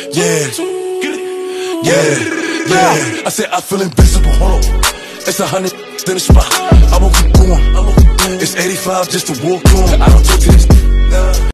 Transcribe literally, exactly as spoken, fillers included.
Yeah, yeah, yeah. I said I feel invisible. Hold on. It's a hundred in the spot. I won't keep going. It's eighty-five just to walk on. I don't talk to this.